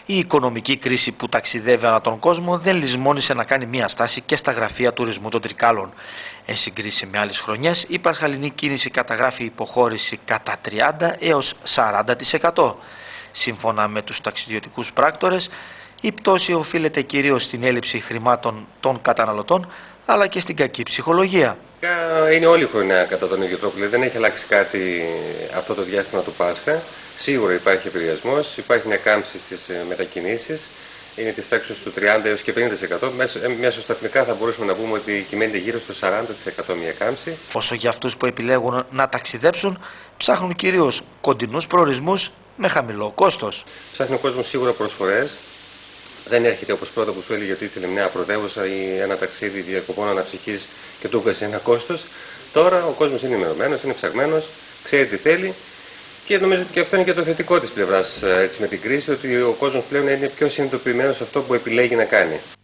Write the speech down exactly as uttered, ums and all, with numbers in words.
Η οικονομική κρίση που ταξιδεύει ανά τον κόσμο δεν λησμόνησε να κάνει μία στάση και στα γραφεία τουρισμού των Τρικάλων. Εν συγκρίση με άλλες χρονιές, η πασχαλινή κίνηση καταγράφει υποχώρηση κατά τριάντα έως σαράντα τοις εκατό. Σύμφωνα με τους ταξιδιωτικούς πράκτορες, η πτώση οφείλεται κυρίως στην έλλειψη χρημάτων των καταναλωτών, αλλά και στην κακή ψυχολογία. Είναι όλη η χρονιά κατά τον ίδιο τρόπο, δηλαδή δεν έχει αλλάξει κάτι αυτό το διάστημα του Πάσχα. Σίγουρα υπάρχει επηρεασμός, υπάρχει μια κάμψη στις μετακινήσεις, είναι της τάξης του τριάντα έως και πενήντα τοις εκατό. Μέσω σταθμικά θα μπορούσαμε να πούμε ότι κυμαίνεται γύρω στο σαράντα τοις εκατό μια κάμψη. Όσο για αυτούς που επιλέγουν να ταξιδέψουν, ψάχνουν κυρίως κοντινούς προορισμούς με χαμηλό κόστος. Ψάχνει ο κόσμος σίγουρα προσφορές. Δεν έρχεται όπως πρώτα που σου έλεγε ότι ήθελε μια πρωτεύουσα ή ένα ταξίδι διακοπών αναψυχής και του έβγαζε ένα κόστος. Τώρα ο κόσμος είναι ενημερωμένος, είναι ψαγμένος, ξέρει τι θέλει και νομίζω ότι και αυτό είναι και το θετικό της πλευράς έτσι, με την κρίση, ότι ο κόσμος πλέον είναι πιο συνειδητοποιημένος σε αυτό που επιλέγει να κάνει.